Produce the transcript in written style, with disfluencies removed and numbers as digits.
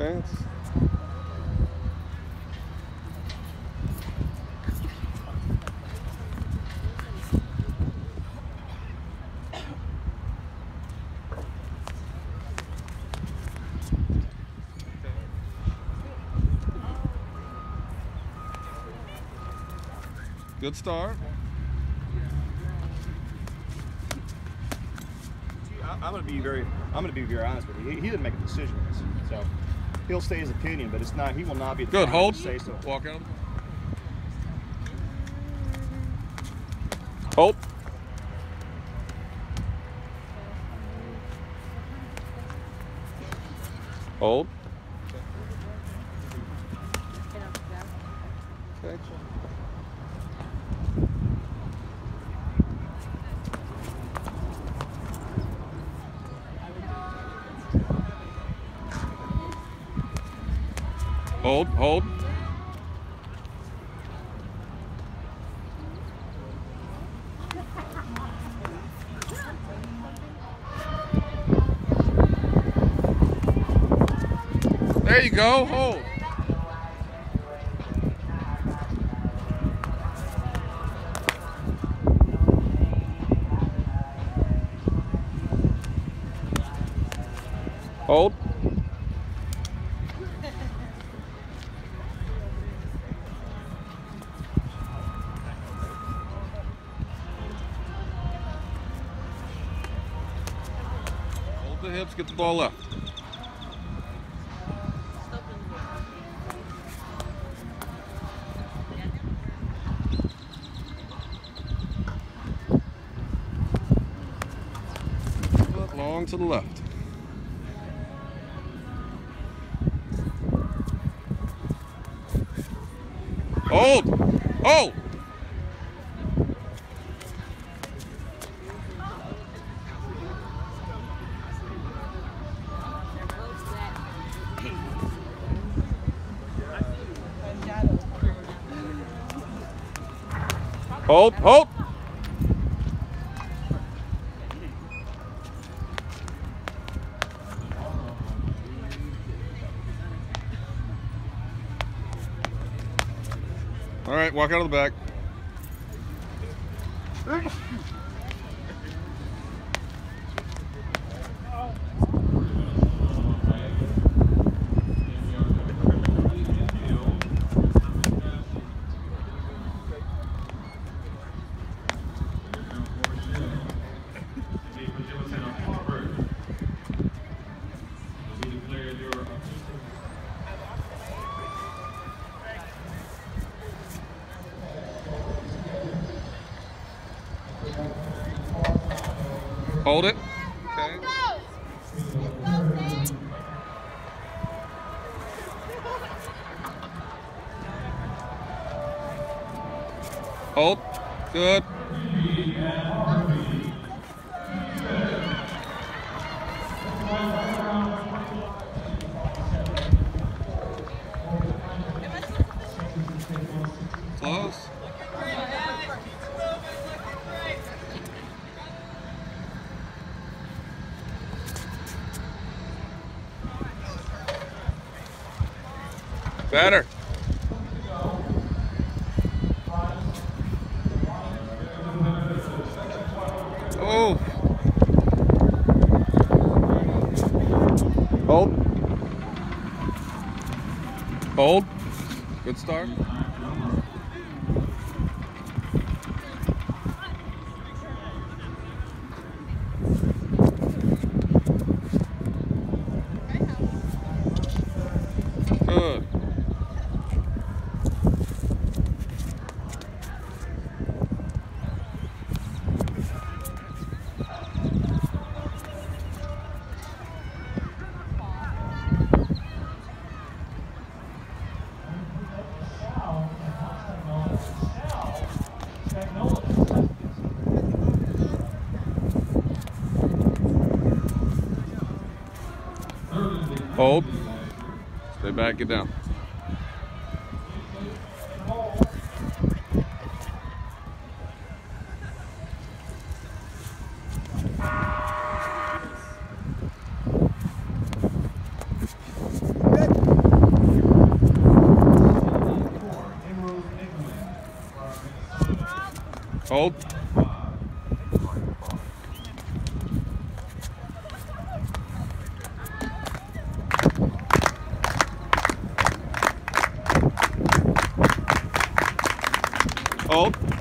Okay. Good start. I'm going to be very honest with you. He didn't make a decision, so he'll say his opinion, but it's not. He will not be. Good hold. To say so. Walk out. Hold. Hold. Okay. Hold, hold. There you go, hold. Hold. Hold the hips, get the ball left. Long to the left. Hold! Hold! Hold! Hold! All right, walk out of the back. Hold it. Okay. Hold. Good. Close. Better. Oh. Hold. Hold. Good start. Good. Hold. Stay back, get down. Good. Hold. Hold.